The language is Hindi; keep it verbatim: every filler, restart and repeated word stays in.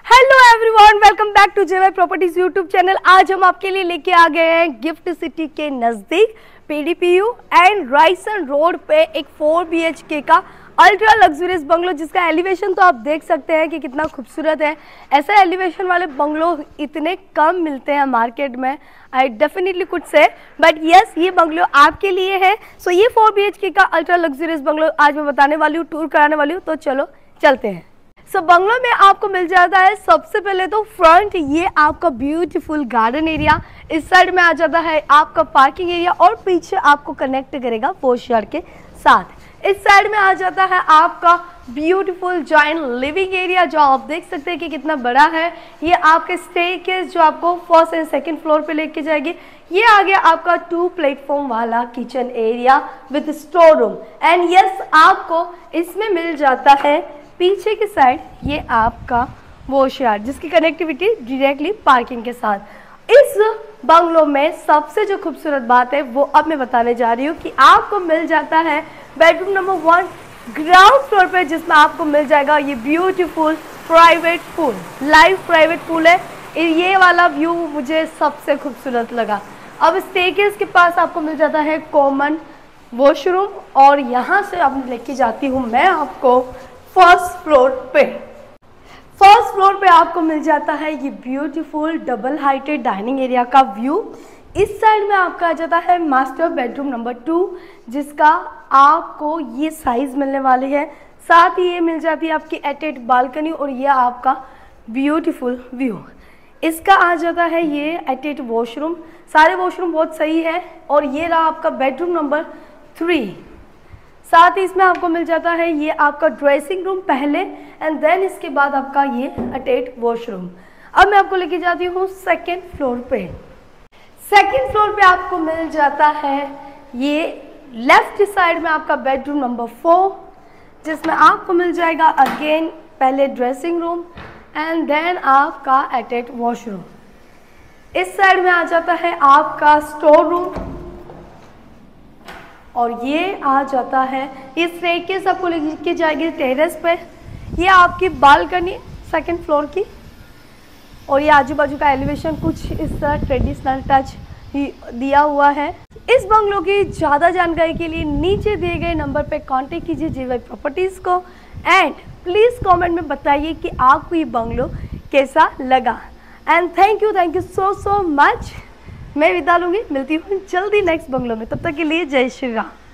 Hello everyone, welcome back to JY properties YouTube channel. आज हम आपके लिए लेके आ गए हैं गिफ्ट सिटी के नज़दीक पीडीपीयू एंड राइसन रोड पे एक फोर बीएचके का अल्ट्रा लग्जरियस बंगलो, जिसका एलिवेशन तो आप देख सकते हैं कि कितना खूबसूरत है। ऐसे एलिवेशन वाले बंगलो इतने कम मिलते हैं मार्केट में, I definitely could say, but yes ये बंगलो आपके लिए है। सो so, ये फोर बीएचके का अल्ट्रा लग्जरियस बंगलो आज मैं बताने वाली हूँ, टूर कराने वाली हूँ। तो चलो चलते हैं। सो so, बंगलो में आपको मिल जाता है सबसे पहले तो फ्रंट, ये आपका ब्यूटीफुल गार्डन एरिया, इस साइड में आ जाता है आपका पार्किंग एरिया और पीछे आपको कनेक्ट करेगा पोर्च यार्ड के साथ। इस साइड में आ जाता है आपका ब्यूटीफुल जॉइंट लिविंग एरिया, जो आप देख सकते हैं कि कितना बड़ा है। ये आपके स्टेयरकेस जो आपको फर्स्ट एंड सेकंड फ्लोर पे लेके जाएगी। ये आ गया आपका टू प्लेटफॉर्म वाला kitchen area with store room. And yes आपको इसमें मिल जाता है पीछे की साइड ये आपका वॉश यार्ड, जिसकी कनेक्टिविटी डायरेक्टली पार्किंग के साथ। इस बंगलो में सबसे जो खूबसूरत बात है वो अब मैं बताने जा रही हूँ कि आपको मिल जाता है bedroom number one ground floor पे, जिसमें आपको मिल जाएगा ये beautiful private pool, live private pool है। ये वाला व्यू मुझे सबसे खूबसूरत लगा। अब स्टेयरकेस के पास आपको मिल जाता है कॉमन वॉशरूम और यहाँ से अब लेके जाती हूँ मैं आपको फर्स्ट फ्लोर पे। फर्स्ट फ्लोर पे आपको मिल जाता है ये beautiful double heighted dining area का व्यू। इस साइड में आपका आ जाता है मास्टर बेडरूम नंबर टू, जिसका आपको ये साइज मिलने वाली है। साथ ही ये मिल जाती है आपकी अटैच्ड बालकनी और ये आपका ब्यूटीफुल व्यू। इसका आ जाता है ये अटैच्ड वॉशरूम, सारे वॉशरूम बहुत सही है। और ये रहा आपका बेडरूम नंबर थ्री। साथ ही इसमें आपको मिल जाता है ये आपका ड्रेसिंग रूम पहले एंड देन इसके बाद आपका ये अटैच्ड वॉशरूम। अब मैं आपको लेके जाती हूँ सेकेंड फ्लोर पे। सेकेंड फ्लोर पे आपको मिल जाता है ये लेफ्ट साइड में आपका बेडरूम नंबर फोर, जिसमें आपको मिल जाएगा अगेन पहले ड्रेसिंग रूम एंड देन आपका अटैच्ड वॉशरूम। इस साइड में आ जाता है आपका स्टोर रूम और ये आ जाता है ये स्टेयरकेस आपको लेके जाएगी टेरेस पे। ये आपकी बालकनी सेकंड फ्लोर की और ये आजू बाजू का एलिवेशन कुछ इस तरह ट्रेडिशनल टच दिया हुआ है। इस बंगलो की ज़्यादा जानकारी के लिए नीचे दिए गए नंबर पे कांटेक्ट कीजिए जेवाई प्रॉपर्टीज़ को एंड प्लीज़ कमेंट में बताइए कि आपको ये बंगलो कैसा लगा। And thank you thank you so so much. मैं विदा लूँगी, मिलती हूँ जल्दी नेक्स्ट बंगलो में, तब तक के लिए जय श्री राम।